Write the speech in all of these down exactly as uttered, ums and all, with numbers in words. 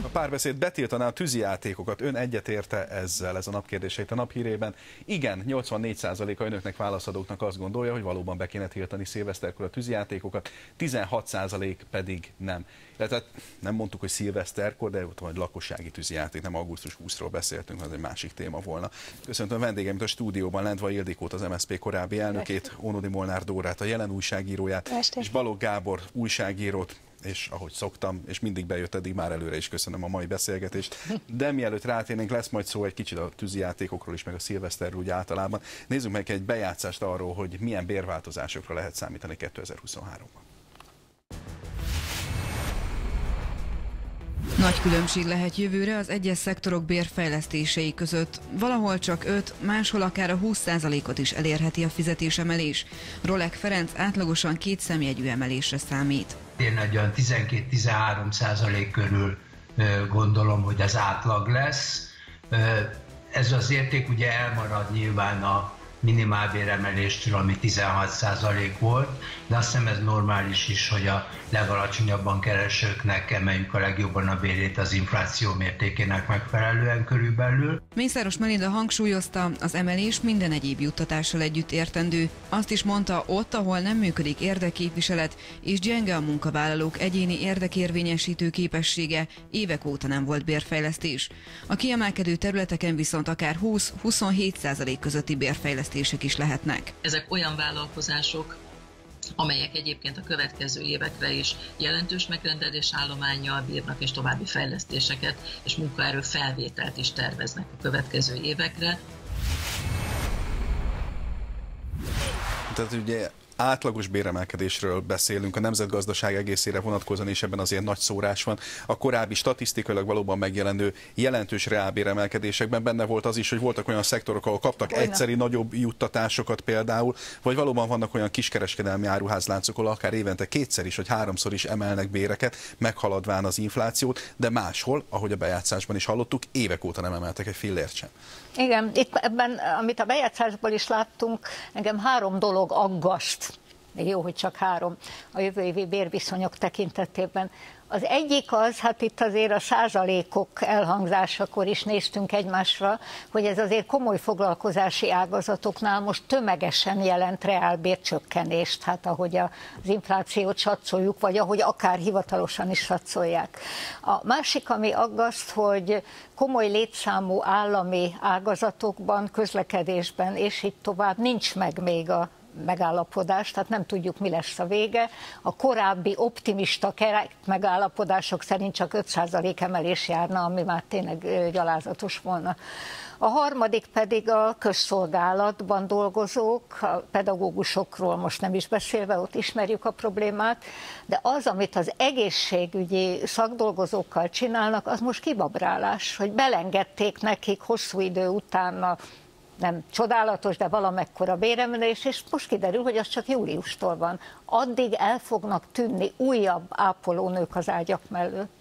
Párbeszéd betiltaná a tűzijátékokat. Ön egyetérte ezzel? Ez a napkérdése itt a Naphírében. Igen, nyolcvannégy százaléka önöknek válaszadóknak azt gondolja, hogy valóban be kéne tiltani szilveszterkor a tűzijátékokat, tizenhat százalék pedig nem. Tehát nem mondtuk, hogy szilveszterkor, de ott van egy lakossági tűzijáték, nem augusztus huszadikáról beszéltünk, az egy másik téma volna. Köszöntöm vendégeimet a stúdióban, Lendvai Ildikót, az em es zé pé korábbi elnökét, Ónodi Molnár Dórát, a Jelen újságíróját, Este. és Balogh Gábor újságírót, és ahogy szoktam, és mindig bejött eddig, már előre is köszönöm a mai beszélgetést. De mielőtt rátérnénk, lesz majd szó egy kicsit a tűzijátékokról is, meg a szilveszterről úgy általában. Nézzük meg egy bejátszást arról, hogy milyen bérváltozásokra lehet számítani kétezer-huszonháromban. Nagy különbség lehet jövőre az egyes szektorok bérfejlesztései között. Valahol csak öt, máshol akár a húsz százalékot is elérheti a fizetésemelés. Rolek Ferenc átlagosan két szemjegyű emelésre számít. Én egy olyan tizenkét-tizenhárom százalék körül gondolom, hogy az átlag lesz. Ez az érték ugye elmarad nyilván a minimálbéremeléstől, ami tizenhat százalék volt, de azt hiszem ez normális is, hogy a legalacsonyabban keresőknek emeljük a legjobban a bérét az infláció mértékének megfelelően körülbelül. Mészáros Melinda hangsúlyozta, az emelés minden egyéb juttatással együtt értendő. Azt is mondta, ott, ahol nem működik érdekképviselet és gyenge a munkavállalók egyéni érdekérvényesítő képessége, évek óta nem volt bérfejlesztés. A kiemelkedő területeken viszont akár húsz-huszonhét százalék közötti bérfejlesztések is lehetnek. Ezek olyan vállalkozások, amelyek egyébként a következő évekre is jelentős megrendelés állománnyal bírnak, és további fejlesztéseket és munkaerő felvételt is terveznek a következő évekre. Tehát ugye átlagos béremelkedésről beszélünk, a nemzetgazdaság egészére vonatkozóan, és ebben azért nagy szórás van. A korábbi statisztikailag valóban megjelenő jelentős reálbéremelkedésekben benne volt az is, hogy voltak olyan szektorok, ahol kaptak Olyan. egyszeri nagyobb juttatásokat például, vagy valóban vannak olyan kiskereskedelmi áruházláncok, ahol akár évente kétszer is, vagy háromszor is emelnek béreket, meghaladván az inflációt, de máshol, ahogy a bejátszásban is hallottuk, évek óta nem emeltek egy fillért sem. Igen, itt ebben, amit a bejátszásból is láttunk, engem három dolog aggaszt, még jó, hogy csak három, a jövő évi bérviszonyok tekintetében. Az egyik az, hát itt azért a százalékok elhangzásakor is néztünk egymásra, hogy ez azért komoly foglalkozási ágazatoknál most tömegesen jelent reálbércsökkenést, hát ahogy az inflációt satszoljuk, vagy ahogy akár hivatalosan is satszolják. A másik, ami aggaszt, hogy komoly létszámú állami ágazatokban, közlekedésben és így tovább nincs meg még a megállapodás, tehát nem tudjuk, mi lesz a vége. A korábbi optimista megállapodások szerint csak öt százalék emelés járna, ami már tényleg gyalázatos volna. A harmadik pedig a közszolgálatban dolgozók, a pedagógusokról most nem is beszélve, ott ismerjük a problémát, de az, amit az egészségügyi szakdolgozókkal csinálnak, az most kibabrálás, hogy belengedték nekik hosszú idő után a nem csodálatos, de valamekkora béremelés, és most kiderül, hogy az csak júliustól van. Addig el fognak tűnni újabb ápolónők az ágyak mellett.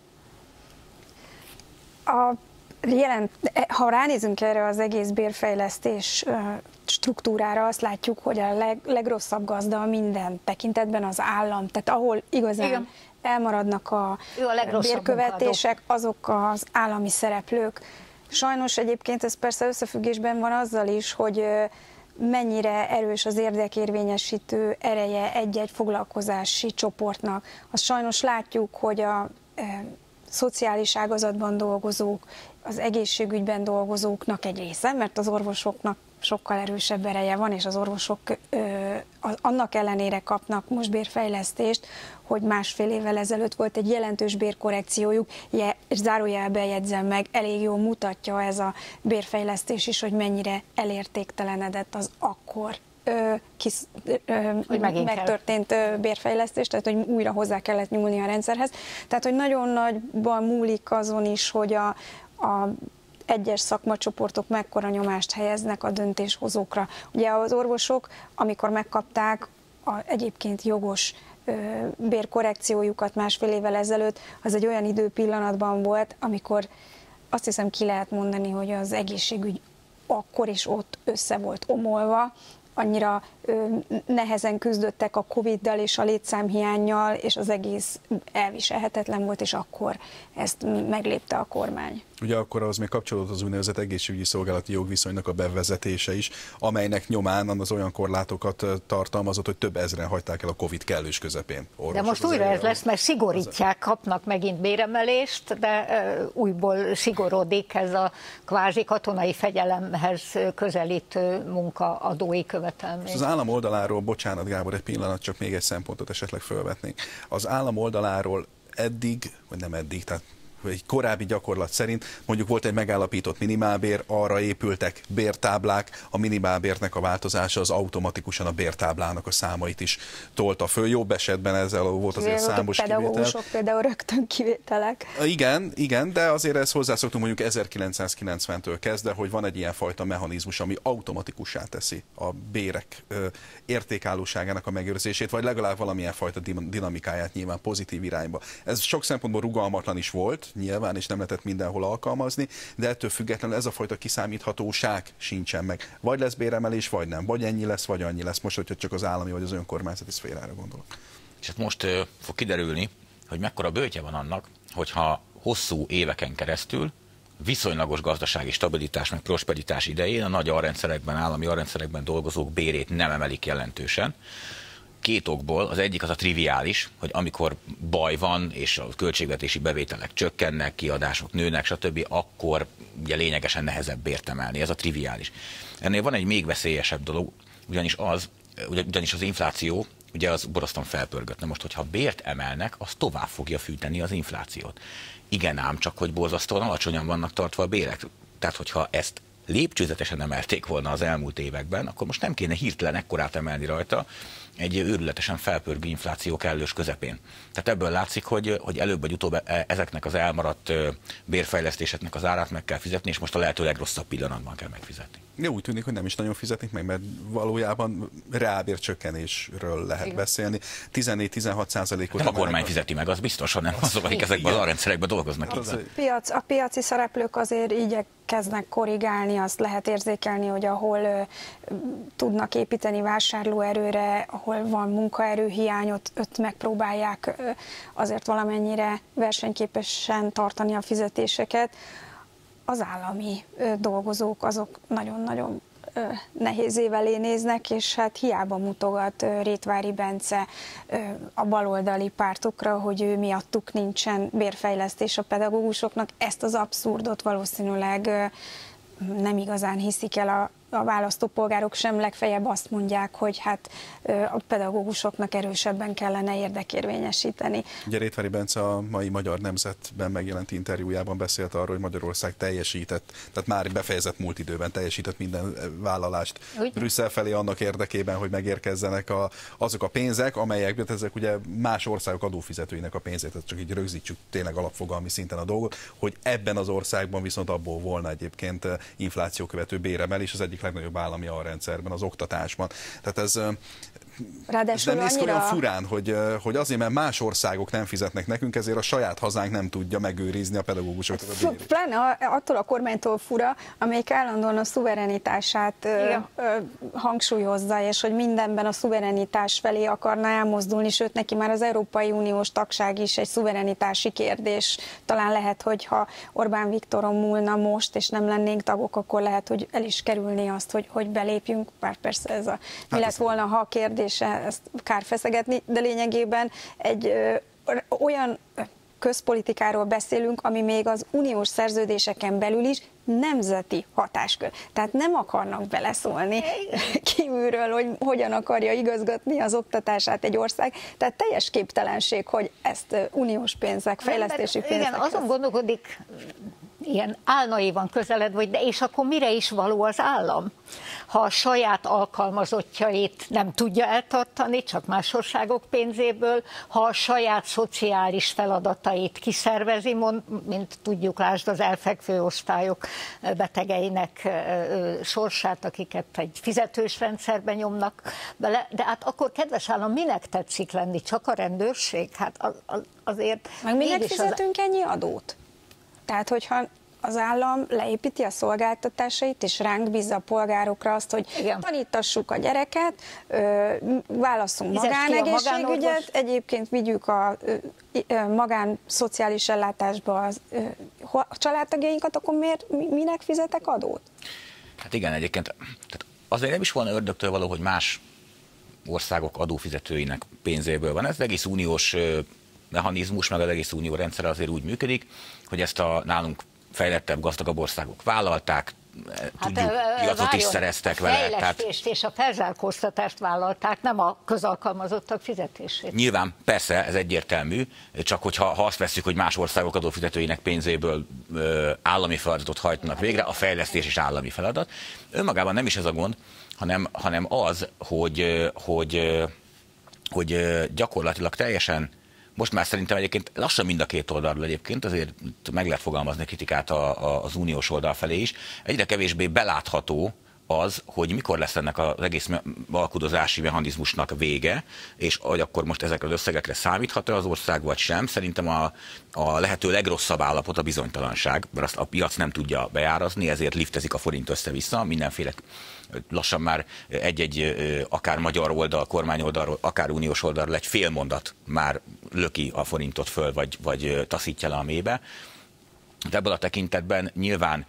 A jelen, ha ránézünk erre az egész bérfejlesztés struktúrára, azt látjuk, hogy a leg, legrosszabb gazda minden tekintetben az állam. Tehát ahol igazán Igen. elmaradnak a, a bérkövetések, azok az állami szereplők. Sajnos egyébként ez persze összefüggésben van azzal is, hogy mennyire erős az érdekérvényesítő ereje egy-egy foglalkozási csoportnak. Azt sajnos látjuk, hogy a e, szociális ágazatban dolgozók, az egészségügyben dolgozóknak egy része, mert az orvosoknak sokkal erősebb ereje van, és az orvosok ö, az, annak ellenére kapnak most bérfejlesztést, hogy másfél évvel ezelőtt volt egy jelentős bérkorrekciójuk, je, és zárójelben jegyzem meg, elég jól mutatja ez a bérfejlesztés is, hogy mennyire elértéktelenedett az akkor ö, kis, ö, hogy megtörtént ö, bérfejlesztés, tehát hogy újra hozzá kellett nyúlni a rendszerhez. Tehát, hogy nagyon nagyban múlik azon is, hogy a, a egyes szakmacsoportok mekkora nyomást helyeznek a döntéshozókra. Ugye az orvosok, amikor megkapták a egyébként jogos ö, bérkorrekciójukat másfél évvel ezelőtt, az egy olyan időpillanatban volt, amikor azt hiszem ki lehet mondani, hogy az egészségügy akkor is ott össze volt omolva, annyira nehezen küzdöttek a Coviddal és a létszámhiánnyal, és az egész elviselhetetlen volt, és akkor ezt meglépte a kormány. Ugye akkor az még kapcsolódott az úgynevezett egészségügyi szolgálati jogviszonynak a bevezetése is, amelynek nyomán az olyan korlátokat tartalmazott, hogy több ezren hagyták el a Covid kellős közepén. Orvosok. De most újra ez lesz, mert szigorítják, kapnak megint béremelést, de újból szigorodik ez a kvázi katonai fegyelemhez közelítő munkaadói követelmény. Az állam oldaláról, bocsánat Gábor, egy pillanat, csak még egy szempontot esetleg felvetnénk. Az állam oldaláról eddig, vagy nem eddig, tehát egy korábbi gyakorlat szerint mondjuk volt egy megállapított minimálbér, arra épültek bértáblák, a minimálbérnek a változása az automatikusan a bértáblának a számait is tolta föl. Jobb esetben ezzel volt azért számos kivétel. Pedagógusok például rögtön kivételek. Igen, igen, de azért ezt hozzászoktunk mondjuk ezerkilencszázkilencventől kezdve, hogy van egy ilyen fajta mechanizmus, ami automatikussá teszi a bérek ö, értékállóságának a megőrzését, vagy legalább valamilyen fajta dinamikáját nyilván pozitív irányba. Ez sok szempontból rugalmatlan is volt, nyilván, és nem lehetett mindenhol alkalmazni, de ettől függetlenül ez a fajta kiszámíthatóság sincsen meg. Vagy lesz béremelés, vagy nem. Vagy ennyi lesz, vagy annyi lesz. Most, hogyha csak az állami, vagy az önkormányzati szférára gondolok. És hát most uh, fog kiderülni, hogy mekkora bőtje van annak, hogyha hosszú éveken keresztül viszonylagos gazdasági stabilitás meg prosperitás idején a nagy alrendszerekben, állami alrendszerekben dolgozók bérét nem emelik jelentősen. Két okból, az egyik az a triviális, hogy amikor baj van, és a költségvetési bevételek csökkennek, kiadások nőnek, stb., akkor ugye lényegesen nehezebb bért emelni, ez a triviális. Ennél van egy még veszélyesebb dolog, ugyanis az, ugyanis az infláció, ugye az borzasztóan felpörgött. Na most, hogyha bért emelnek, az tovább fogja fűteni az inflációt. Igen ám, csak hogy borzasztóan alacsonyan vannak tartva a bérek. Tehát, hogyha ezt lépcsőzetesen emelték volna az elmúlt években, akkor most nem kéne hirtelen ekkorát emelni rajta egy őrületesen felpörgő infláció kellős közepén. Tehát ebből látszik, hogy, hogy előbb vagy utóbb ezeknek az elmaradt bérfejlesztéseknek az árát meg kell fizetni, és most a lehető legrosszabb pillanatban kell megfizetni. Ja, úgy tűnik, hogy nem is nagyon fizetik meg, mert valójában reálbércsökkenésről lehet Igen. beszélni. tizennégy-tizenhat százalékot. Nem a kormány fizeti meg, az biztosan nem azok, akik ezekben az alrendszerekben dolgoznak. A, piac, a piaci szereplők azért igyekeznek korrigálni, azt lehet érzékelni, hogy ahol ö, tudnak építeni vásárlóerőre, ahol van munkaerőhiány, ott, ott megpróbálják ö, azért valamennyire versenyképesen tartani a fizetéseket. Az állami ö, dolgozók azok nagyon-nagyon ö, nehéz évelé néznek, és hát hiába mutogat ö, Rétvári Bence ö, a baloldali pártokra, hogy ő miattuk nincsen bérfejlesztés a pedagógusoknak. Ezt az abszurdot valószínűleg ö, nem igazán hiszik el a a választópolgárok, sem legfeljebb azt mondják, hogy hát a pedagógusoknak erősebben kellene érdekérvényesíteni. Ugye Rétvári Bence a mai Magyar Nemzetben megjelent interjújában beszélt arról, hogy Magyarország teljesített, tehát már befejezett múlt időben teljesített minden vállalást Úgy? Brüsszel felé annak érdekében, hogy megérkezzenek a, azok a pénzek, amelyek, ezek ugye más országok adófizetőinek a pénzét, tehát csak így rögzítsük tényleg alapfogalmi szinten a dolgot, hogy ebben az országban viszont abból volna egyébként inflációkövető béremelés, az egyik legnagyobb állami alrendszerben, az oktatásban. Tehát ez, ez nem néz ki olyan furán, hogy, hogy azért, mert más országok nem fizetnek nekünk, ezért a saját hazánk nem tudja megőrizni a pedagógusokat. Hát, pláne attól a kormánytól fura, amelyik állandóan a szuverenitását ö, ö, hangsúlyozza, és hogy mindenben a szuverenitás felé akarna elmozdulni, sőt neki már az Európai Uniós tagság is egy szuverenitási kérdés. Talán lehet, hogy ha Orbán Viktoron múlna most, és nem lennénk tagok, akkor lehet, hogy el is kerülni azt, hogy, hogy belépjünk. Bár persze ez a mi lett volna, ha a kérdése, ezt kár feszegetni, de lényegében egy ö, olyan közpolitikáról beszélünk, ami még az uniós szerződéseken belül is nemzeti hatáskör. Tehát nem akarnak beleszólni kívülről, hogy hogyan akarja igazgatni az oktatását egy ország. Tehát teljes képtelenség, hogy ezt uniós pénzek, fejlesztési pénzek. Igen, azon gondolkodik ilyen álnaivan közeled, vagy de és akkor mire is való az állam? Ha a saját alkalmazottjait nem tudja eltartani, csak más országok pénzéből, ha a saját szociális feladatait kiszervezi, mint tudjuk, lásd az elfekvő osztályok betegeinek sorsát, akiket egy fizetős rendszerben nyomnak bele, de hát akkor, kedves állam, minek tetszik lenni? Csak a rendőrség? Hát az, az, azért... Meg minek fizetünk az... ennyi adót? Tehát, hogyha az állam leépíti a szolgáltatásait, és ránk bízza a polgárokra azt, hogy igen, tanítassuk a gyereket, válasszunk magánegészségügyet, egyébként vigyük a magán szociális ellátásba a családtagjainkat, akkor miért, minek fizetek adót? Hát igen, egyébként tehát azért nem is volna ördögtől való, hogy más országok adófizetőinek pénzéből van. Ez az egész uniós mechanizmus, meg az egész unió rendszer azért úgy működik, hogy ezt a nálunk fejlettebb, gazdagabb országok vállalták, tudjuk, hát, piacot is szereztek vele. A fejlesztést és a felzárkóztatást vállalták, nem a közalkalmazottak fizetését. Nyilván, persze, ez egyértelmű, csak hogyha ha azt vesszük, hogy más országok adófizetőinek pénzéből ö, állami feladatot hajtanak végre, a fejlesztés is állami feladat. Önmagában nem is ez a gond, hanem, hanem az, hogy, hogy, hogy gyakorlatilag teljesen, most már szerintem egyébként lassan mind a két oldalról egyébként, azért meg lehet fogalmazni kritikát a, a, az uniós oldal felé is, egyre kevésbé belátható az, hogy mikor lesz ennek az egész alkudozási mechanizmusnak vége, és hogy akkor most ezekre az összegekre számíthat-e az ország, vagy sem. Szerintem a, a lehető legrosszabb állapot a bizonytalanság, mert azt a piac nem tudja bejárazni, ezért liftezik a forint össze-vissza, mindenféle lassan már egy-egy akár magyar oldal, kormány oldalról, akár uniós oldalról egy fél mondat már löki a forintot föl, vagy, vagy taszítja le a mélybe. De ebből a tekintetben nyilván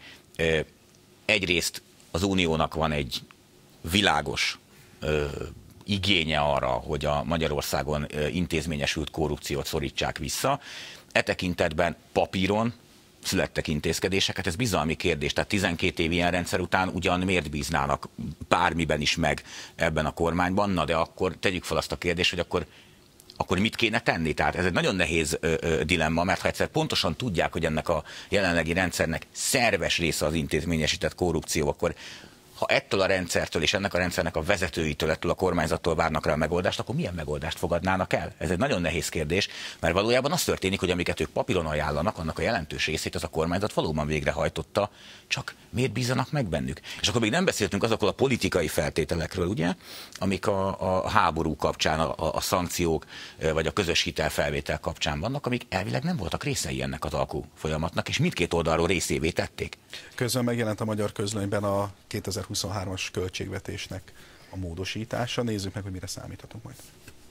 egyrészt az uniónak van egy világos ö, igénye arra, hogy a Magyarországon ö, intézményesült korrupciót szorítsák vissza. E tekintetben papíron születtek intézkedéseket, ez bizalmi kérdés. Tehát tizenkét év ilyen rendszer után ugyan miért bíznának bármiben is meg ebben a kormányban, na de akkor tegyük fel azt a kérdést, hogy akkor akkor mit kéne tenni? Tehát ez egy nagyon nehéz ö, ö, dilemma, mert ha egyszer pontosan tudják, hogy ennek a jelenlegi rendszernek szerves része az intézményesített korrupció, akkor ha ettől a rendszertől és ennek a rendszernek a vezetőitől, ettől a kormányzattól várnak rá a megoldást, akkor milyen megoldást fogadnának el? Ez egy nagyon nehéz kérdés, mert valójában az történik, hogy amiket ők papíron ajánlanak, annak a jelentős részét az a kormányzat valóban végrehajtotta, csak miért bízanak meg bennük? És akkor még nem beszéltünk azokról a politikai feltételekről, ugye, amik a, a háború kapcsán, a, a szankciók vagy a közös hitelfelvétel kapcsán vannak, amik elvileg nem voltak részei ennek az alkú folyamatnak, és mindkét oldalról részévé tették. Közben megjelent a Magyar Közlönyben a kétezer-huszonhármas költségvetésnek a módosítása. Nézzük meg, hogy mire számíthatunk majd.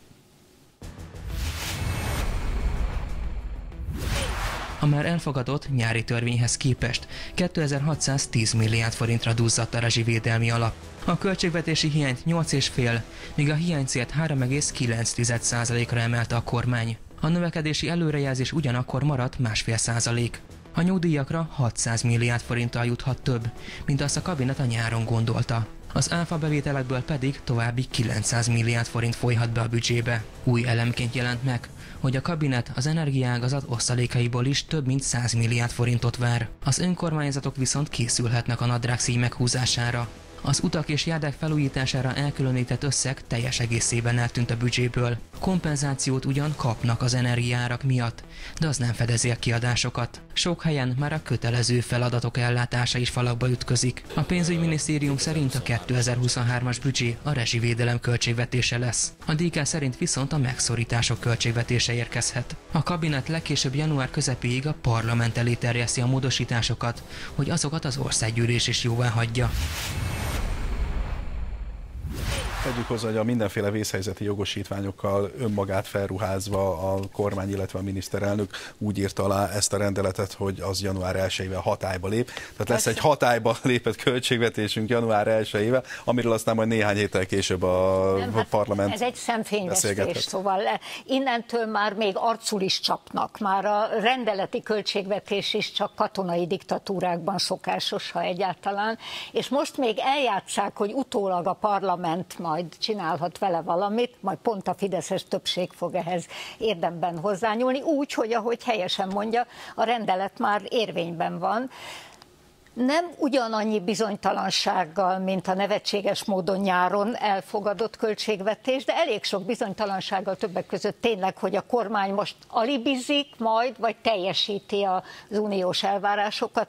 A már elfogadott nyári törvényhez képest kétezer-hatszáztíz milliárd forintra duzzadt a rezsivédelmi alap. A költségvetési hiányt nyolc egész öt, míg a hiánycélt három egész kilenc százalékra emelte a kormány. A növekedési előrejelzés ugyanakkor maradt másfél százalék. A nyugdíjakra hatszáz milliárd forinttal juthat több, mint azt a kabinet a nyáron gondolta. Az áfa bevételekből pedig további kilencszáz milliárd forint folyhat be a büdzsébe. Új elemként jelent meg, hogy a kabinet az energiaágazat osztalékaiból is több mint száz milliárd forintot vár. Az önkormányzatok viszont készülhetnek a nadrágszíj meghúzására. Az utak és járdak felújítására elkülönített összeg teljes egészében eltűnt a büdzséből. Kompenzációt ugyan kapnak az energiaárak miatt, de az nem fedezi a kiadásokat. Sok helyen már a kötelező feladatok ellátása is falakba ütközik. A pénzügyminisztérium szerint a kétezer-huszonhármas büdzsé a rezsivédelem költségvetése lesz. A dé ká szerint viszont a megszorítások költségvetése érkezhet. A kabinet legkésőbb január közepéig a parlament elé terjeszti a módosításokat, hogy azokat az országgyűlés is jóvá hagyja. Tegyük hozzá, hogy a mindenféle vészhelyzeti jogosítványokkal önmagát felruházva a kormány, illetve a miniszterelnök úgy írta alá ezt a rendeletet, hogy az január elsejével hatályba lép. Tehát lesz egy hatályba lépett költségvetésünk január elsejével, amiről aztán majd néhány héttel később a Nem, hát parlament ez egy szemfényvesztés, szóval innentől már még arcul is csapnak. Már a rendeleti költségvetés is csak katonai diktatúrákban szokásos, ha egyáltalán. És most még eljátsszák, hogy utólag a parlament majd csinálhat vele valamit, majd pont a fideszes többség fog ehhez érdemben hozzányúlni, úgy, hogy ahogy helyesen mondja, a rendelet már érvényben van. Nem ugyanannyi bizonytalansággal, mint a nevetséges módon nyáron elfogadott költségvetés, de elég sok bizonytalansággal többek között tényleg, hogy a kormány most alibizik majd, vagy teljesíti az uniós elvárásokat, hogy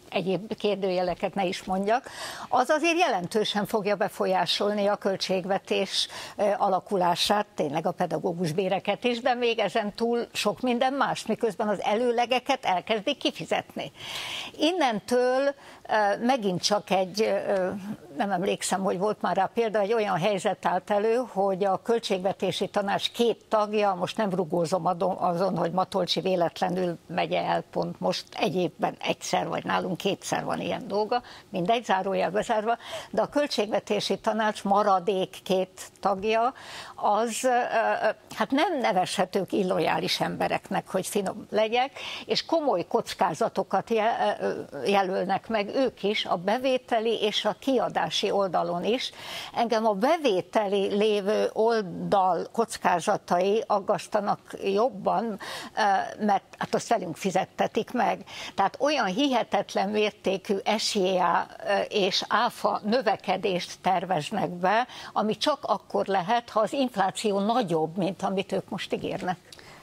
egyéb kérdőjeleket ne is mondjak, az azért jelentősen fogja befolyásolni a költségvetés alakulását, tényleg a pedagógus béreket is, de még ezen túl sok minden más, miközben az előlegeket elkezdik kifizetni. Innentől megint csak egy, nem emlékszem, hogy volt már rá példa, egy olyan helyzet állt elő, hogy a költségvetési tanács két tagja, most nem rugózom azon, hogy Matolcsi véletlenül megy el pont most, egy évben egyszer, vagy nálunk kétszer van ilyen dolga, mindegy, zárójelbe zárva, de a költségvetési tanács maradék két tagja, az hát nem nevezhetők illojális embereknek, hogy finom legyek, és komoly kockázatokat jelölnek meg ők is, a bevételi és a kiadási oldalon is. Engem a bevételi lévő oldal kockázatai aggasztanak jobban, mert hát azt velünk fizettetik meg. Tehát olyan hihetetlen mértékű es jé á és áfa növekedést terveznek be, ami csak akkor lehet, ha az infláció nagyobb, mint amit ők most ígérnek.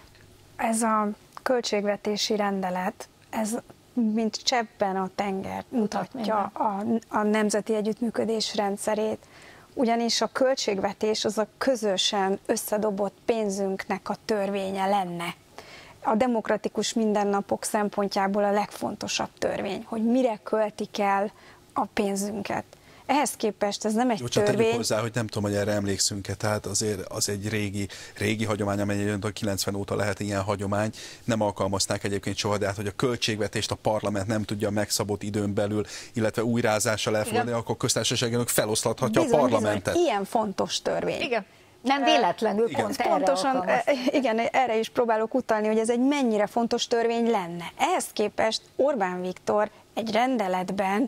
Ez a költségvetési rendelet, ez mint cseppben a tenger mutatja a, a nemzeti együttműködés rendszerét, ugyanis a költségvetés az a közösen összedobott pénzünknek a törvénye lenne. A demokratikus mindennapok szempontjából a legfontosabb törvény, hogy mire költik el a pénzünket. Ehhez képest ez nem egy Jó, csak törvény. tegyük hozzá, hogy nem tudom, hogy erre emlékszünk-e, tehát azért az egy régi, régi hagyomány, amely a kilencven óta lehet ilyen hagyomány. Nem alkalmazták egyébként soha, de hát, hogy a költségvetést a parlament nem tudja megszabott időn belül, illetve újrázással elfogadni, akkor köztársaságának feloszlathatja bizony, a parlamentet. Bizony, ilyen fontos törvény. Igen. Nem véletlenül igen, pont pontosan, erre igen, erre is próbálok utalni, hogy ez egy mennyire fontos törvény lenne. Ehhez képest Orbán Viktor egy rendeletben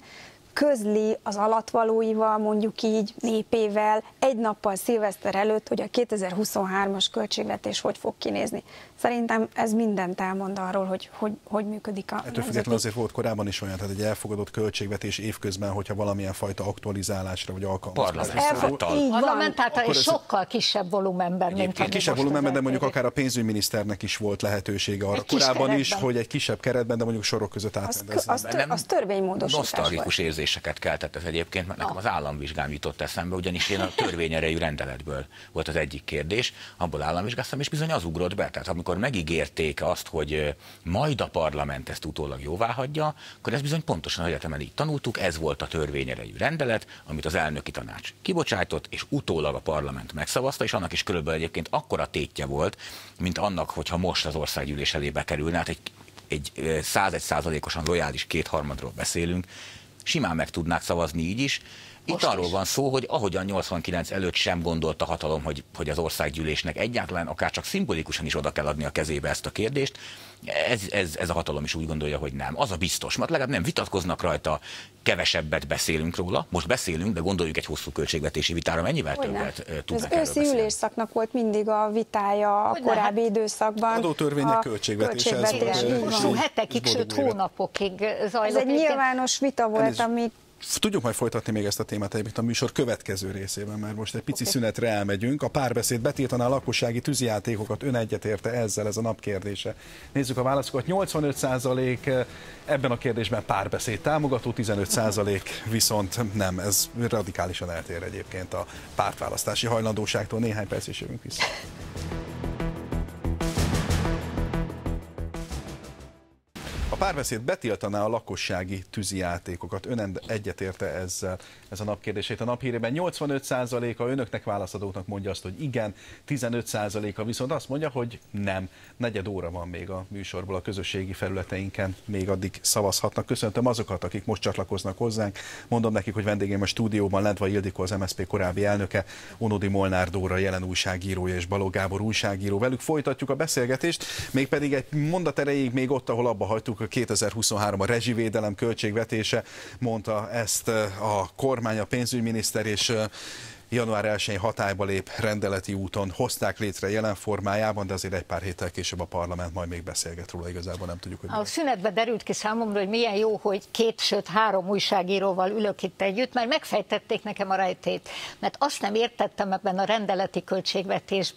közli az alattvalóival, mondjuk így, népével, egy nappal szilveszter előtt, hogy a kétezer-huszonhármas költségvetés hogy fog kinézni. Szerintem ez mindent elmond arról, hogy hogy, hogy működik a Ettől függetlenül azért volt korábban is olyan, tehát egy elfogadott költségvetés évközben, hogyha valamilyen fajta aktualizálásra vagy alkalmazásra. Parlamentáltal és sokkal kisebb volumenben, mint egy kisebb volumenben, de mondjuk akár a pénzügyminiszternek is volt lehetősége arra korábban is, hogy egy kisebb keretben, de mondjuk sorok között átrendezni. Az, az, az törvénymódosítás nosztalgikus érzéseket keltett ez egyébként, mert nekem az államvizsgám jutott eszembe, ugyanis én a törvényerejű rendeletből volt az egyik kérdés, abból államvizsgáztam, és bizony az ugrott be. Tehát amikor megígérték azt, hogy majd a parlament ezt utólag jóváhagyja, akkor ez bizony pontosan az egyetemen így tanultuk, ez volt a törvényerejű rendelet, amit az elnöki tanács kibocsájtott, és utólag a parlament megszavazta, és annak is körülbelül egyébként akkora tétje volt, mint annak, hogyha most az országgyűlés elébe kerülne, hát egy, egy százegy százalékosan lojális kétharmadról beszélünk, simán meg tudnák szavazni így is. Itt most arról is van szó, hogy ahogyan nyolcvankilenc előtt sem gondolt a hatalom, hogy, hogy az országgyűlésnek egyáltalán akár csak szimbolikusan is oda kell adni a kezébe ezt a kérdést, ez, ez, ez a hatalom is úgy gondolja, hogy nem. Az a biztos, mert legalább nem vitatkoznak rajta, kevesebbet beszélünk róla, most beszélünk, de gondoljuk egy hosszú költségvetési vitára, mennyivel hogy többet nem. tudnak erről beszélni. Az őszi ülésszaknak volt mindig a vitája a hogy korábbi lehet. időszakban. Adótörvények költségvetés. Hosszú hetekig, sőt hónapokig zajlott. Ez egy nyilvános vita volt, ami Tudjuk majd folytatni még ezt a témát egyébként a műsor következő részében, mert most egy pici okay. szünetre elmegyünk. A Párbeszéd betiltaná a lakossági tűzijátékokat, ön egyetérte ezzel, ez a nap kérdése. Nézzük a válaszokat. nyolcvanöt százalék ebben a kérdésben Párbeszéd támogató, tizenöt százalék viszont nem. Ez radikálisan eltér egyébként a pártválasztási hajlandóságtól. Néhány perc is jövünk vissza. A Párbeszéd betiltaná a lakossági tűzijátékokat. Ön egyetérte ezzel, ez a napkérdését. A naphírében nyolcvanöt százaléka önöknek válaszadóknak mondja azt, hogy igen, tizenöt százaléka viszont azt mondja, hogy nem. Negyed óra van még a műsorból a közösségi felületeinken, még addig szavazhatnak. Köszöntöm azokat, akik most csatlakoznak hozzánk. Mondom nekik, hogy vendégem a stúdióban Lendvai Ildikó, az em es zé pé korábbi elnöke, Onodi Molnár Dóra, jelen újságírója, és Balogh Gábor újságíró. Velük folytatjuk a beszélgetést, mégpedig egy mondat erejéig még ott, ahol abba hagytuk, a kétezer-huszonhárom a rezsivédelem költségvetése, mondta ezt a kormány, a pénzügyminiszter, és január elsején hatályba lép rendeleti úton, hozták létre jelen formájában, de azért egy pár héttel később a parlament majd még beszélget róla, igazából nem tudjuk, hogy... A szünetben derült ki számomra, hogy milyen jó, hogy két, sőt három újságíróval ülök itt együtt, mert megfejtették nekem a rejtét, mert azt nem értettem ebben a rendeleti költségvetésben, hogy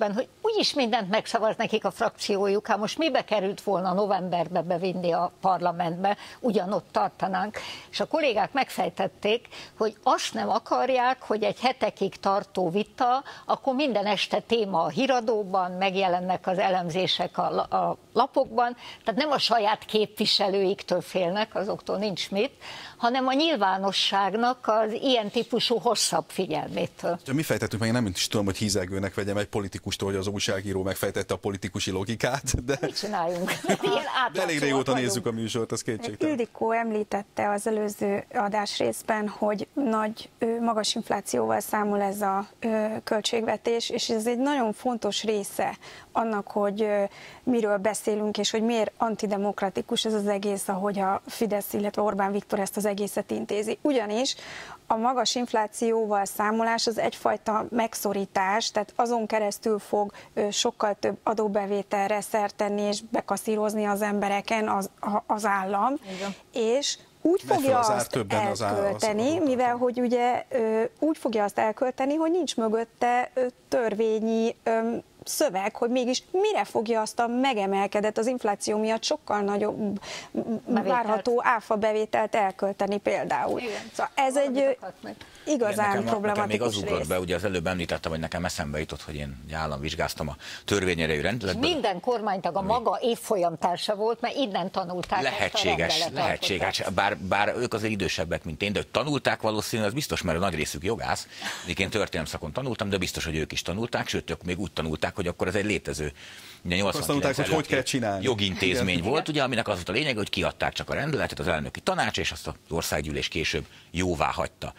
úgyis mindent megszavaz nekik a frakciójuk, hát most mibe került volna novemberbe bevinni a parlamentbe, ugyanott tartanánk. És a kollégák megfejtették, hogy azt nem akarják, hogy egy hetekig tartó vita, akkor minden este téma a híradóban, megjelennek az elemzések a, a lapokban, tehát nem a saját képviselőiktől félnek, azoktól nincs mit, hanem a nyilvánosságnak az ilyen típusú hosszabb figyelmétől. Mi fejtettük meg, én nem is tudom, hogy hízelgőnek vegyem egy politikustól, hogy az újságíró megfejtette a politikusi logikát, de... Mit csináljunk? De elég régóta nézzük a műsort, az kétségtelen. Ildikó említette az előző adásrészben, hogy nagy, magas inflációval számol ez a költségvetés, és ez egy nagyon fontos része annak, hogy miről beszélünk, és hogy miért antidemokratikus ez az egész, ahogy a Fidesz, illetve Orbán Viktor ezt az egészet intézi. Ugyanis a magas inflációval számolás az egyfajta megszorítás, tehát azon keresztül fog sokkal több adóbevételre szert tenni és bekaszírozni az embereken az, az állam, igen. És úgy fogja azt elkölteni, az mivel hogy ugye úgy fogja azt elkölteni, hogy nincs mögötte törvényi szöveg, hogy mégis mire fogja azt a megemelkedett, az infláció miatt sokkal nagyobb bevételt. Várható áfa bevételt elkölteni például. Igen. Szóval ez egy igazán nekem, problematikus nekem még az ugrott be, ugye az előbb említettem, hogy nekem eszembe jutott, hogy én államvizsgáztam a törvényerejű rendeletben. Minden kormánytag a maga évfolyamtársa volt, mert innen tanulták. Lehetséges, lehetséges. Bár, bár ők azért idősebbek, mint én, de hogy tanulták valószínűleg, az biztos, mert a nagy részük jogász. Én történelem szakon tanultam, de biztos, hogy ők is tanulták, sőt, ők még úgy tanulták, hogy akkor ez egy létező azt tanulták, hogy hogy kell csinálni. Jogintézmény igen. volt, ugye, aminek az volt a lényeg, hogy kiadták csak a rendeletet az elnöki tanács, és azt az országgyűlés később jóvá hagyta.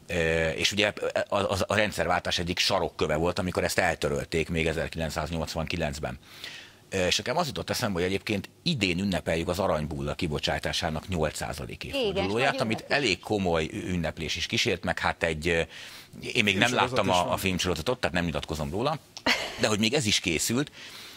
E, és ugye a, a, a rendszerváltás egyik sarokköve volt, amikor ezt eltörölték még ezerkilencszáznyolcvankilencben. E, és nekem az jutott eszembe, hogy egyébként idén ünnepeljük az aranybulla kibocsátásának nyolc századik évfordulóját, amit elég komoly ünneplés is kísért, meg hát egy, én még nem láttam a, a filmsorozatot, tehát nem nyilatkozom róla, de hogy még ez is készült,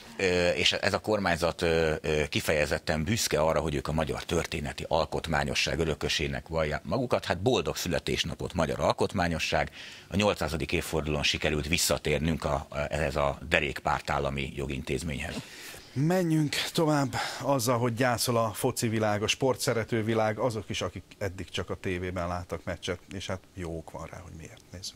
és ez a kormányzat kifejezetten büszke arra, hogy ők a magyar történeti alkotmányosság örökösének vallják magukat. Hát boldog születésnapot, magyar alkotmányosság. A nyolcszázadik évfordulón sikerült visszatérnünk a, ehhez a derékpártállami jogintézményhez. Menjünk tovább azzal, hogy gyászol a foci világ, a sportszerető világ, azok is, akik eddig csak a tévében láttak meccset, és hát jó ok van rá, hogy miért. Nézzük.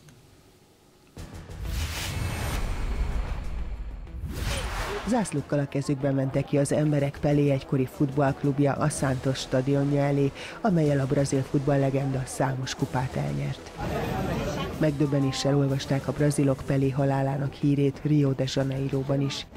Zászlókkal a kezükben mentek ki az emberek Pelé egykori futballklubja a Santos stadionja elé, amellyel a brazil futballlegenda számos kupát elnyert. Megdöbbenéssel olvasták a brazilok Pelé halálának hírét Rio de Janeiroban is.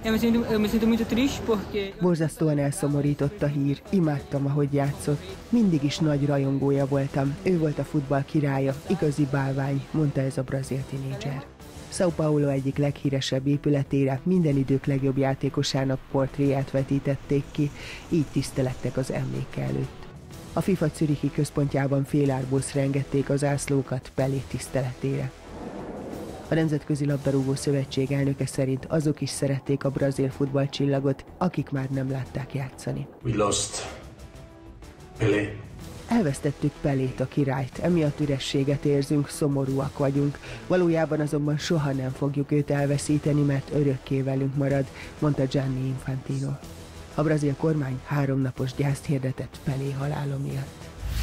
Borzasztóan elszomorított a hír, imádtam, ahogy játszott. Mindig is nagy rajongója voltam, ő volt a futball királya, igazi bálvány, mondta ez a brazil tinédzser. São Paulo egyik leghíresebb épületére minden idők legjobb játékosának portréját vetítették ki, így tisztelettek az emléke előtt. A FIFA zürichi központjában félárbuszra engedték az zászlókat Pelé tiszteletére. A Nemzetközi Labdarúgó Szövetség elnöke szerint azok is szerették a brazil futballcsillagot, akik már nem látták játszani. We lost Pelé. Elvesztettük Pelét, a királyt, emiatt ürességet érzünk, szomorúak vagyunk. Valójában azonban soha nem fogjuk őt elveszíteni, mert örökké velünk marad, mondta Gianni Infantino. A brazil kormány háromnapos gyászt hirdetett Pelé halála miatt.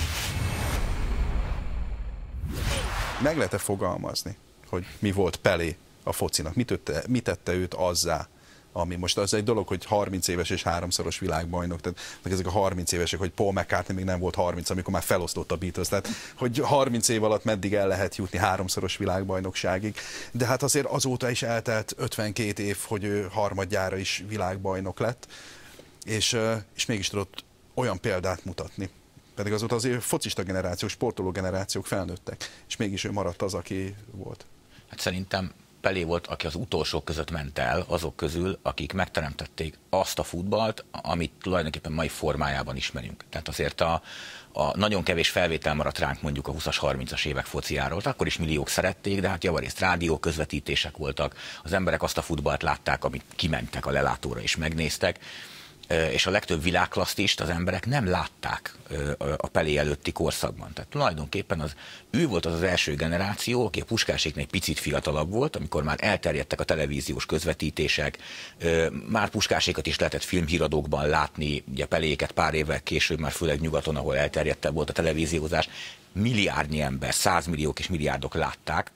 Meg lehet-e fogalmazni, hogy mi volt Pelé a focinak? Mit tette, mit tette őt azzá, ami most az egy dolog, hogy harminc éves és háromszoros világbajnok, tehát ezek a harminc évesek, hogy Paul McCartney még nem volt harminc, amikor már felosztott a Beatles, tehát hogy harminc év alatt meddig el lehet jutni háromszoros világbajnokságig, de hát azért azóta is eltelt ötvenkét év, hogy ő harmadjára is világbajnok lett, és, és mégis tudott olyan példát mutatni. Pedig azóta azért focista generációk, sportoló generációk felnőttek, és mégis ő maradt az, aki volt. Hát szerintem Pelé volt, aki az utolsók között ment el, azok közül, akik megteremtették azt a futballt, amit tulajdonképpen mai formájában ismerünk. Tehát azért a, a nagyon kevés felvétel maradt ránk mondjuk a húszas, harmincas évek fociáról. Akkor is milliók szerették, de hát javarészt rádió közvetítések voltak. Az emberek azt a futballt látták, amit kimentek a lelátóra és megnéztek. és a legtöbb világklasszist az emberek nem látták a Pelé előtti korszakban. Tehát tulajdonképpen az, ő volt az az első generáció, aki a Puskáséknél egy picit fiatalabb volt, amikor már elterjedtek a televíziós közvetítések, már Puskásékat is lehetett filmhíradókban látni, ugye Peléket pár évvel később, már főleg nyugaton, ahol elterjedtebb volt a televíziózás, milliárdnyi ember, százmilliók és milliárdok látták,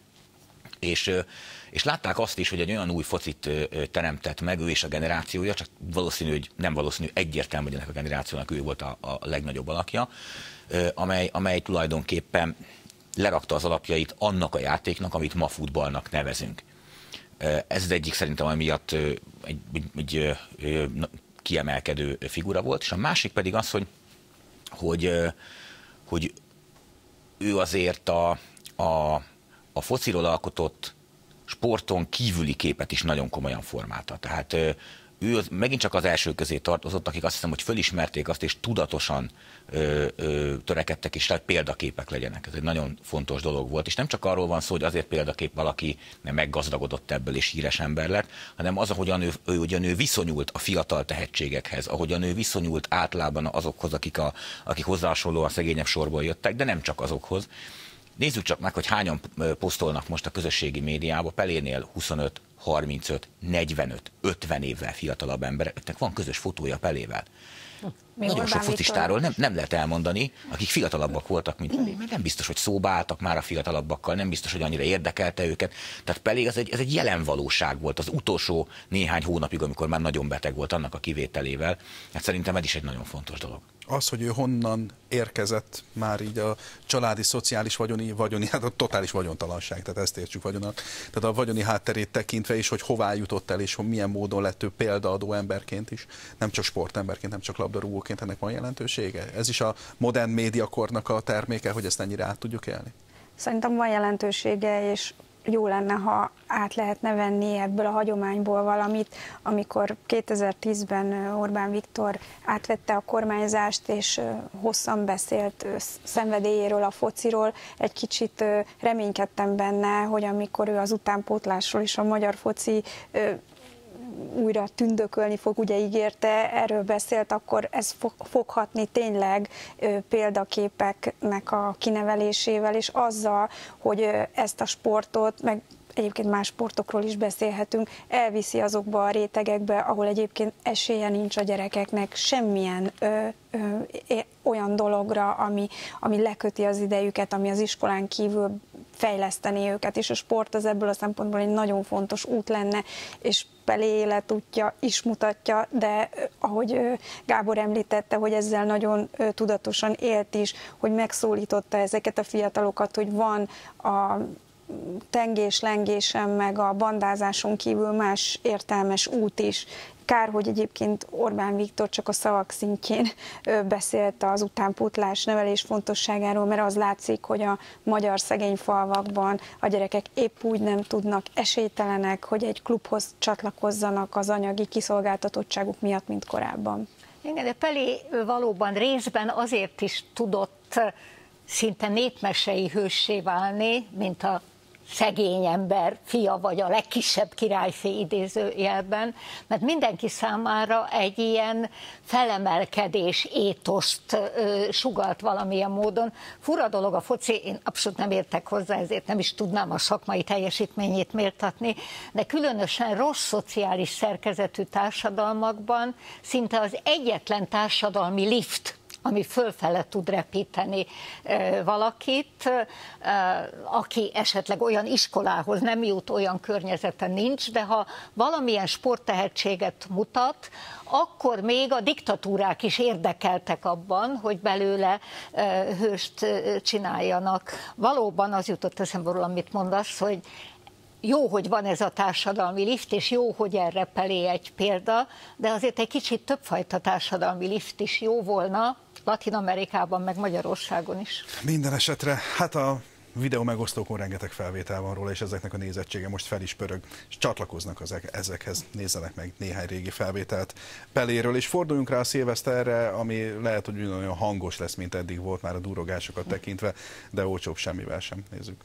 és és látták azt is, hogy egy olyan új focit teremtett meg ő és a generációja, csak valószínű, hogy nem valószínű, egyértelmű, hogy ennek a generációnak ő volt a, a legnagyobb alakja, amely, amely tulajdonképpen lerakta az alapjait annak a játéknak, amit ma futballnak nevezünk. Ez az egyik szerintem, ami miatt egy, egy, egy kiemelkedő figura volt, és a másik pedig az, hogy, hogy, hogy ő azért a, a, a fociról alkotott sporton kívüli képet is nagyon komolyan formálta. Tehát ő az, megint csak az első közé tartozott, akik azt hiszem, hogy fölismerték azt, és tudatosan ö, ö, törekedtek, és tehát példaképek legyenek. Ez egy nagyon fontos dolog volt. És nem csak arról van szó, hogy azért példakép valaki nem meggazdagodott ebből, és híres ember lett, hanem az, ahogyan ő, ő, ugyan ő viszonyult a fiatal tehetségekhez, ahogyan ő viszonyult általában azokhoz, akik, a, akik hozzá hasonlóan szegényebb sorból jöttek, de nem csak azokhoz. Nézzük csak meg, hogy hányan posztolnak most a közösségi médiába. Pelénél huszonöt, harmincöt, negyvenöt, ötven évvel fiatalabb embereknek van közös fotója Pelével. Mi Nagyon sok focistáról nem, nem lehet elmondani, akik fiatalabbak voltak, mint Pelé, mert nem biztos, hogy szóba álltak már a fiatalabbakkal, nem biztos, hogy annyira érdekelte őket. Tehát Pelé ez egy, ez egy jelen valóság volt az utolsó néhány hónapig, amikor már nagyon beteg volt, annak a kivételével. Hát szerintem ez is egy nagyon fontos dolog. Az, hogy ő honnan érkezett már így a családi, szociális, vagyoni, vagyoni, hát a totális vagyontalanság, tehát ezt értsük vagyonak. Tehát a vagyoni hátterét tekintve is, hogy hová jutott el, és hogy milyen módon lett ő példaadó emberként is, nem csak sportemberként, nem csak labdarúgóként, ennek van jelentősége? Ez is a modern médiakornak a terméke, hogy ezt ennyire át tudjuk élni? Szerintem van jelentősége, és jó lenne, ha át lehetne venni ebből a hagyományból valamit, amikor kétezer-tízben Orbán Viktor átvette a kormányzást, és hosszan beszélt szenvedélyéről, a fociról. Egy kicsit reménykedtem benne, hogy amikor ő az utánpótlásról és a magyar foci újra tündökölni fog, ugye ígérte, erről beszélt, akkor ez fog, foghatni tényleg ö, példaképeknek a kinevelésével, és azzal, hogy ö, ezt a sportot, meg egyébként más sportokról is beszélhetünk, elviszi azokba a rétegekbe, ahol egyébként esélye nincs a gyerekeknek semmilyen ö, ö, olyan dologra, ami, ami leköti az idejüket, ami az iskolán kívül fejleszteni őket, és a sport az ebből a szempontból egy nagyon fontos út lenne, és Pelé életútja is mutatja, de ahogy Gábor említette, hogy ezzel nagyon tudatosan élt is, hogy megszólította ezeket a fiatalokat, hogy van a tengés-lengésen, meg a bandázáson kívül más értelmes út is. Kár, hogy egyébként Orbán Viktor csak a szavak szintjén beszélt az utánpótlás nevelés fontosságáról, mert az látszik, hogy a magyar szegény falvakban a gyerekek épp úgy nem tudnak, esélytelenek, hogy egy klubhoz csatlakozzanak az anyagi kiszolgáltatottságuk miatt, mint korábban. Igen, de Pelé valóban részben azért is tudott szinte népmesei hőssé válni, mint a szegény ember fia, vagy a legkisebb királyfi idézőjelben, mert mindenki számára egy ilyen felemelkedés étoszt ö, sugalt valamilyen módon. Fura dolog a foci, én abszolút nem értek hozzá, ezért nem is tudnám a szakmai teljesítményét méltatni, de különösen rossz szociális szerkezetű társadalmakban szinte az egyetlen társadalmi lift, ami fölfele tud repíteni valakit, aki esetleg olyan iskolához nem jut, olyan környezeten nincs, de ha valamilyen sporttehetséget mutat, akkor még a diktatúrák is érdekeltek abban, hogy belőle hőst csináljanak. Valóban az jutott eszembe róla, amit mondasz, hogy jó, hogy van ez a társadalmi lift, és jó, hogy erre Pelé egy példa, de azért egy kicsit többfajta társadalmi lift is jó volna, Latin-Amerikában, meg Magyarországon is. Minden esetre, hát a videó megosztókon rengeteg felvétel van róla, és ezeknek a nézettsége most fel is pörög, és csatlakoznak az ezekhez, nézzenek meg néhány régi felvételt Peléről, és forduljunk rá a szilveszterre, ami lehet, hogy olyan hangos lesz, mint eddig volt már a durrogásokat tekintve, de olcsóbb semmivel sem. Nézzük.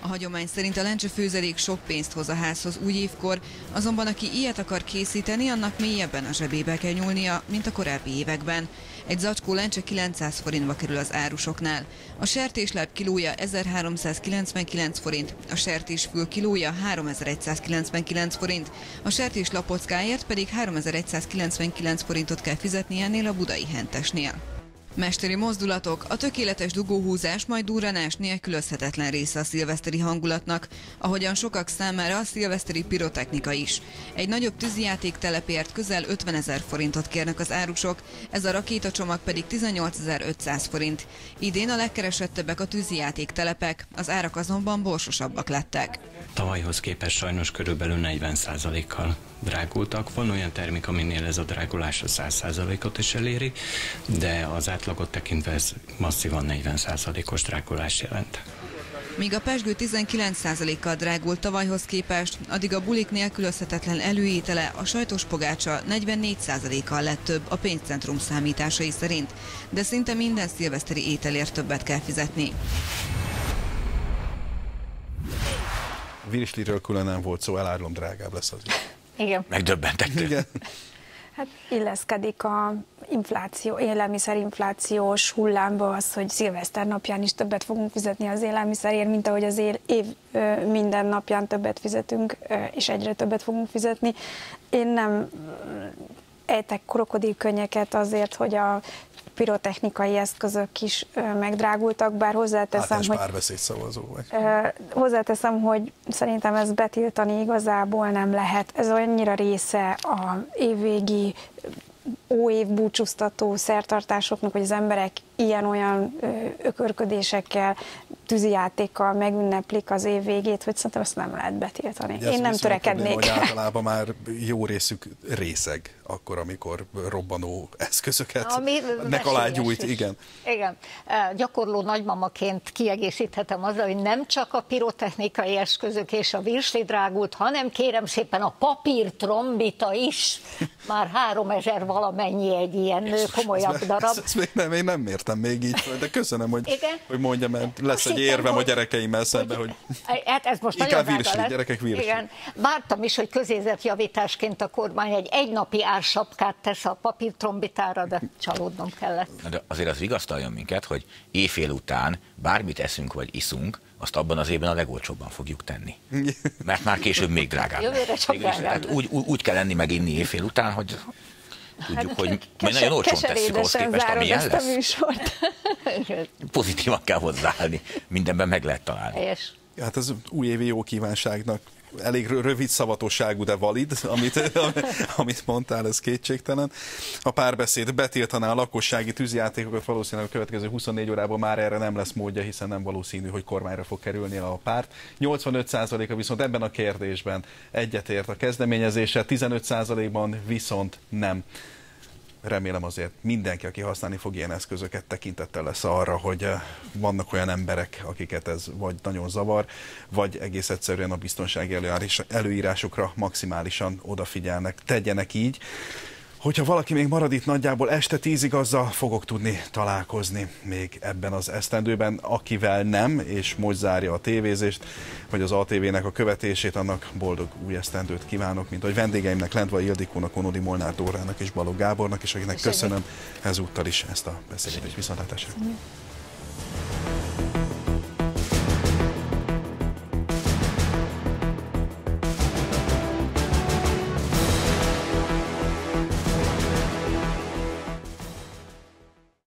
A hagyomány szerint a lencse főzelék sok pénzt hoz a házhoz új évkor, azonban aki ilyet akar készíteni, annak mélyebben a zsebébe kell nyúlnia, mint a korábbi években. Egy zacskó lencse kilencszáz forintba kerül az árusoknál. A sertésláb kilója ezerháromszázkilencvenkilenc forint, a sertésfül kilója háromezer-egyszázkilencvenkilenc forint, a sertéslapockáért pedig háromezer-egyszázkilencvenkilenc forintot kell fizetni ennél a budai hentesnél. Mesteri mozdulatok, a tökéletes dugóhúzás majd durranás nélkülözhetetlen része a szilveszteri hangulatnak, ahogyan sokak számára a szilveszteri pirotechnika is. Egy nagyobb tűzijáték telepért közel ötvenezer forintot kérnek az árusok, ez a rakétacsomag pedig tizennyolcezer-ötszáz forint. Idén a legkeresettebbek a tűzijáték telepek, az árak azonban borsosabbak lettek. Tavalyhoz képest sajnos körülbelül negyven százalékkal drágultak. Van olyan termék, aminél ez a drágulás a száz százalékot is eléri, de az átlagot tekintve ez masszívan negyven százalékos drágulást jelent. Míg a pezsgő tizenkilenc százalékkal drágult tavalyhoz képest, addig a bulik nélkülözhetetlen előétele, a sajtos pogácsa negyvennégy százalékkal lett több a pénzcentrum számításai szerint, de szinte minden szilveszteri ételért többet kell fizetni. Virsliről külön nem volt szó, elárulom, drágább lesz az. Igen. Megdöbbentettük. Igen. Hát illeszkedik a infláció, élelmiszerinflációs hullámba az, hogy szilveszter napján is többet fogunk fizetni az élelmiszerért, mint ahogy az év minden napján többet fizetünk, és egyre többet fogunk fizetni. Én nem ejtek krokodilkönnyeket azért, hogy a pirotechnikai eszközök is megdrágultak, bár hozzáteszem, Általános hogy, párbeszéd szavazó vagy. hozzáteszem, hogy szerintem ezt betiltani igazából nem lehet. Ez annyira része a évvégi óév búcsúztató szertartásoknak, hogy az emberek ilyen-olyan ökörködésekkel, tűzijátékkal megünneplik az év végét, hogy szerintem ezt nem lehet betiltani. Én nem törekednék. Hogy általában már jó részük részeg, akkor, amikor robbanó eszközöket nek alá gyújt. Igen. Igen. Gyakorló nagymamaként kiegészíthetem azzal, hogy nem csak a pirotechnikai eszközök és a virsli drágult, hanem kérem szépen a papírtrombita is. Már háromezer valamennyi egy ilyen komolyabb darab. Ezt, ezt még nem, én nem értem még így, de köszönöm, hogy, igen? hogy mondjam, mert lesz egy érvem a gyerekeimmel szemben, hogy, hogy hát ez most inkább virsli, gyerekek virsli. Igen. Vártam is, hogy közérzetjavításként a kormány egy egynapi ársapkát tesz a papírtrombitára, de csalódnom kellett. De azért az vigasztaljon minket, hogy éjfél után bármit eszünk vagy iszunk, azt abban az évben a legolcsóbban fogjuk tenni. Mert már később még drágább. Jövőre csak drágább. Úgy, úgy kell lenni meg inni éjfél után, hogy tudjuk, hát, hogy majd nagyon olcsón tesszük ahhoz képest, amilyen lesz. Pozitívan kell hozzáállni. Mindenben meg lehet találni. Helyes. Hát az újévi jó kívánságnak elég rövid szavatosságú, de valid, amit, amit mondtál, ez kétségtelen. A Párbeszéd betiltaná a lakossági tűzjátékokat, valószínűleg a következő huszonnégy órában már erre nem lesz módja, hiszen nem valószínű, hogy kormányra fog kerülni a párt. nyolcvanöt százaléka viszont ebben a kérdésben egyetért a kezdeményezéssel, tizenöt százalékban viszont nem. Remélem azért mindenki, aki használni fog ilyen eszközöket, tekintettel lesz arra, hogy vannak olyan emberek, akiket ez vagy nagyon zavar, vagy egész egyszerűen a biztonsági előírásokra maximálisan odafigyelnek. Tegyenek így. Hogyha valaki még marad itt nagyjából este tízig, azzal fogok tudni találkozni még ebben az esztendőben. Akivel nem, és most zárja a tévézést, vagy az á té vének a követését, annak boldog új esztendőt kívánok, mint ahogy vendégeimnek, Lendvai Ildikónak, Konodi Molnár Dórának és Balogh Gábornak, és akinek köszönöm ezúttal is ezt a beszélgetést. Viszontlátásra!